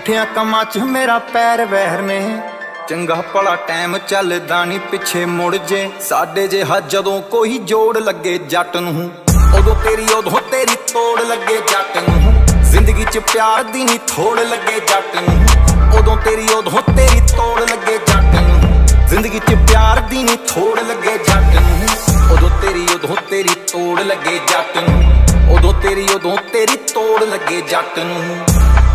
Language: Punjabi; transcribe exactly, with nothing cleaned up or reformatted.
ਪੁੱਠਿਆਂ ਕੰਮਾਂ 'ਚ ਮੇਰਾ ਪੈਰ ਵਹਿਰ ਨੇ। ਚੰਗਾ ਭਲਾ ਟਾਈਮ ਚੱਲਦਾ ਨੀ ਪਿੱਛੇ ਮੁੜ ਜੇ, ਸਾਡੇ ਜਿਹਾ ਜਦੋਂ ਕੋਈ ਜੋੜ ਲੱਗੇ ਜੱਟ ਨੂੰ, ਉਦੋਂ ਤੇਰੀ ਉਦੋਂ ਤੇਰੀ ਤੋੜ ਲੱਗੇ ਜੱਟ ਨੂੰ। ਜ਼ਿੰਦਗੀ 'ਚ ਪਿਆਰ ਦੀ ਨੀ ਥੋੜ ਲੱਗੇ ਜੱਟ ਨੂੰ, ਉਦੋਂ ਤੇਰੀ ਉਦੋਂ ਤੇਰੀ ਤੋੜ ਲੱਗੇ ਜੱਟ ਨੂੰ। ਜ਼ਿੰਦਗੀ 'ਚ ਪਿਆਰ ਦੀ ਨੀ ਥੋੜ ਲੱਗੇ ਜੱਟ ਨੂੰ, ਉਦੋਂ ਤੇਰੀ ਉਦੋਂ ਤੇਰੀ ਤੋੜ ਲੱਗੇ ਜੱਟ ਨੂੰ, ਉਦੋਂ ਤੇਰੀ ਉਦੋਂ ਤੇਰੀ ਤੋੜ ਲੱਗੇ ਜੱਟ ਨੂੰ।